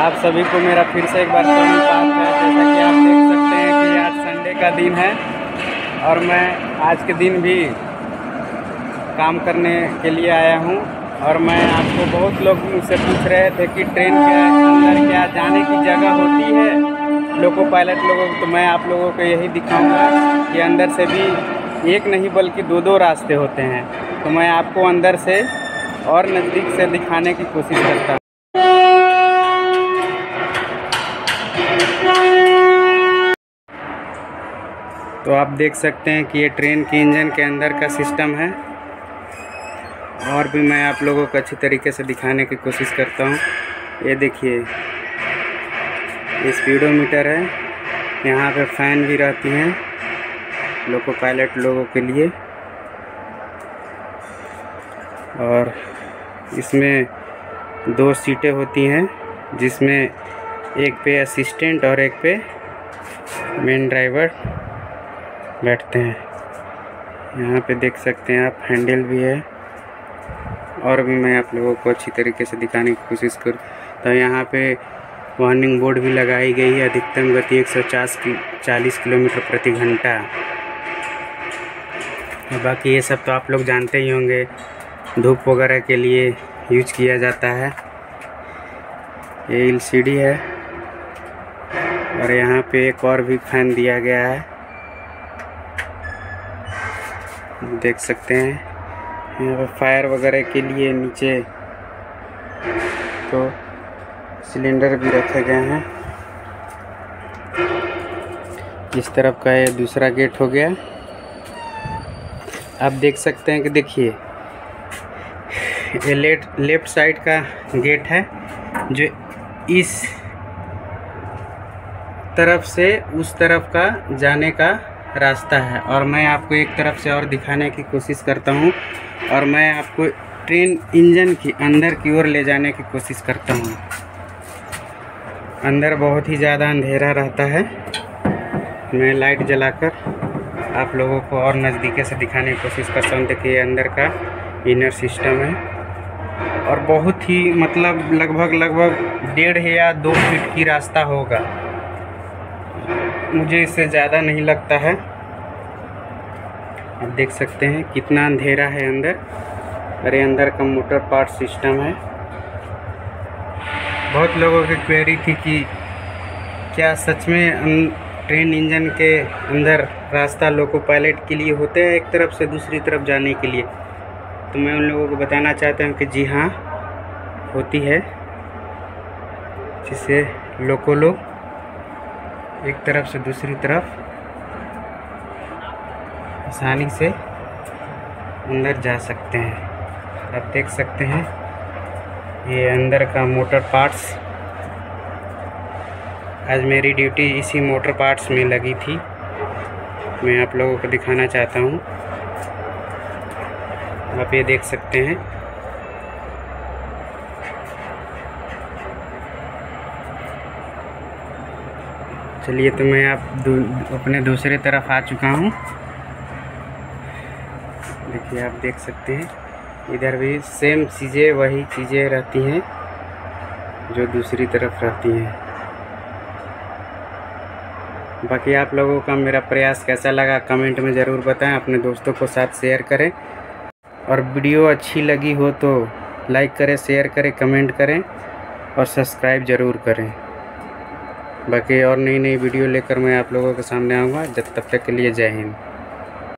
आप सभी को मेरा फिर से एक बार स्वागत है। जैसा कि आप देख सकते हैं कि आज संडे का दिन है और मैं आज के दिन भी काम करने के लिए आया हूं। और मैं आपको बहुत लोग मुझसे पूछ रहे थे कि ट्रेन के अंदर क्या जाने की जगह होती है लोको पायलट लोगों को, तो मैं आप लोगों को यही दिखाऊंगा कि अंदर से भी एक नहीं बल्कि दो रास्ते होते हैं। तो मैं आपको अंदर से और नज़दीक से दिखाने की कोशिश करता हूँ। तो आप देख सकते हैं कि ये ट्रेन के इंजन के अंदर का सिस्टम है और भी मैं आप लोगों को अच्छी तरीके से दिखाने की कोशिश करता हूँ। ये देखिए, ये स्पीडोमीटर है, यहाँ पे फैन भी रहती हैं लोको पायलट लोगों के लिए। और इसमें 2 सीटें होती हैं जिसमें एक पे असिस्टेंट और एक पे मेन ड्राइवर बैठते हैं। यहाँ पे देख सकते हैं आप, हैंडल भी है और भी मैं आप लोगों को अच्छी तरीके से दिखाने की कोशिश करूँ। तो यहाँ पे वार्निंग बोर्ड भी लगाई गई है, अधिकतम गति 140 किलोमीटर प्रति घंटा। बाकी ये सब तो आप लोग जानते ही होंगे, धूप वगैरह के लिए यूज किया जाता है। ये LCD है और यहाँ पे एक और भी फैन दिया गया है, देख सकते हैं। यहाँ पे फायर वगैरह के लिए नीचे तो सिलेंडर भी रखे गए हैं। इस तरफ का ये दूसरा गेट हो गया। आप देख सकते हैं कि देखिए, ये लेफ्ट साइड का गेट है जो इस तरफ से उस तरफ का जाने का रास्ता है। और मैं आपको एक तरफ से और दिखाने की कोशिश करता हूँ और मैं आपको ट्रेन इंजन की अंदर की ओर ले जाने की कोशिश करता हूँ। अंदर बहुत ही ज़्यादा अंधेरा रहता है। मैं लाइट जलाकर आप लोगों को और नज़दीक से दिखाने की कोशिश करता हूँ। देखिए, अंदर का इनर सिस्टम है और बहुत ही मतलब लगभग 1.5 या 2 फीट की रास्ता होगा, मुझे इससे ज़्यादा नहीं लगता है। आप देख सकते हैं कितना अंधेरा है अंदर। अरे अंदर का मोटर पार्ट सिस्टम है। बहुत लोगों की क्वेरी थी कि क्या सच में ट्रेन इंजन के अंदर रास्ता लोको पायलट के लिए होता है एक तरफ से दूसरी तरफ जाने के लिए। तो मैं उन लोगों को बताना चाहता हूँ कि जी हाँ, होती है, जिससे लोको लोग एक तरफ से दूसरी तरफ आसानी से अंदर जा सकते हैं। आप देख सकते हैं ये अंदर का मोटर पार्ट्स। आज मेरी ड्यूटी इसी मोटर पार्ट्स में लगी थी, मैं आप लोगों को दिखाना चाहता हूँ। आप ये देख सकते हैं। चलिए, तो मैं अपने दूसरे तरफ आ चुका हूँ। देखिए, आप देख सकते हैं इधर भी सेम चीज़ें, वही चीज़ें रहती हैं जो दूसरी तरफ रहती हैं। बाकी आप लोगों का मेरा प्रयास कैसा लगा कमेंट में ज़रूर बताएं, अपने दोस्तों को साथ शेयर करें और वीडियो अच्छी लगी हो तो लाइक करें, शेयर करें, कमेंट करें और सब्सक्राइब ज़रूर करें। बाकी और नई वीडियो लेकर मैं आप लोगों के सामने आऊँगा। तब तक के लिए जय हिंद।